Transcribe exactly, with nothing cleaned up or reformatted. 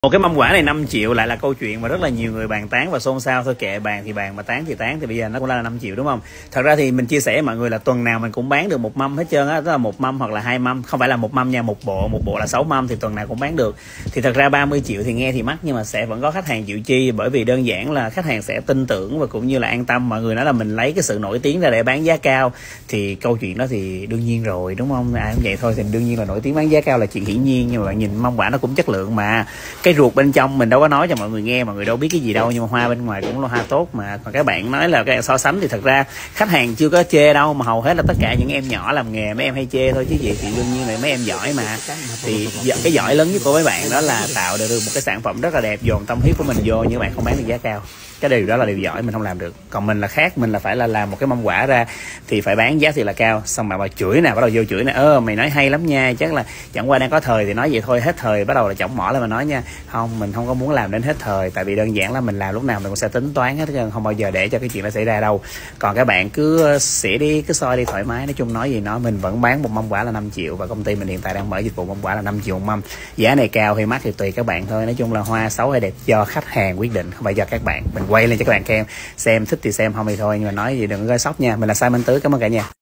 Một cái mâm quả này năm triệu lại là câu chuyện mà rất là nhiều người bàn tán và xôn xao. Thôi kệ, bàn thì bàn mà tán thì tán, thì bây giờ nó cũng là năm triệu đúng không? Thật ra thì mình chia sẻ với mọi người là tuần nào mình cũng bán được một mâm hết trơn á, tức là một mâm hoặc là hai mâm, không phải là một mâm nha, một bộ, một bộ là sáu mâm thì tuần nào cũng bán được. Thì thật ra ba mươi triệu thì nghe thì mắc nhưng mà sẽ vẫn có khách hàng chịu chi, bởi vì đơn giản là khách hàng sẽ tin tưởng và cũng như là an tâm. Mọi người nói là mình lấy cái sự nổi tiếng ra để bán giá cao thì câu chuyện đó thì đương nhiên rồi đúng không? Ai cũng vậy thôi, thì đương nhiên là nổi tiếng bán giá cao là chuyện hiển nhiên, nhưng mà bạn nhìn mâm quả nó cũng chất lượng mà. Cái ruột bên trong mình đâu có nói cho mọi người nghe, mọi người đâu biết cái gì đâu, nhưng mà hoa bên ngoài cũng là hoa tốt mà. Còn các bạn nói là cái so sánh thì thật ra khách hàng chưa có chê đâu, mà hầu hết là tất cả những em nhỏ làm nghề mấy em hay chê thôi chứ gì, thì đương nhiên là mấy em giỏi mà. Thì cái giỏi lớn nhất của mấy bạn đó là tạo được một cái sản phẩm rất là đẹp, dồn tâm huyết của mình vô, nhưng bạn không bán được giá cao. Cái điều đó là điều giỏi, mình không làm được. Còn mình là khác, mình là phải là làm một cái mâm quả ra thì phải bán giá thì là cao. Xong mà bà chửi nè, bắt đầu vô chửi nè, ơ mày nói hay lắm nha, chắc là chẳng qua đang có thời thì nói vậy thôi, hết thời bắt đầu là chỏng mỏ lên mà nói nha. Không, mình không có muốn làm đến hết thời, tại vì đơn giản là mình làm lúc nào mình cũng sẽ tính toán hết, không bao giờ để cho cái chuyện đó xảy ra đâu. Còn các bạn cứ xỉa đi, cứ soi đi thoải mái, nói chung nói gì nói, mình vẫn bán một mâm quả là năm triệu và công ty mình hiện tại đang mở dịch vụ mâm quả là năm triệu một mâm. Giá này cao hay mắc thì tùy các bạn thôi, nói chung là hoa xấu hay đẹp do khách hàng quyết định, không phải do các bạn. Mình quay lên cho các bạn xem, xem thích thì xem, không thì thôi, nhưng mà nói gì đừng có sốc nha. Mình là Simon Tứ, cảm ơn cả nhà.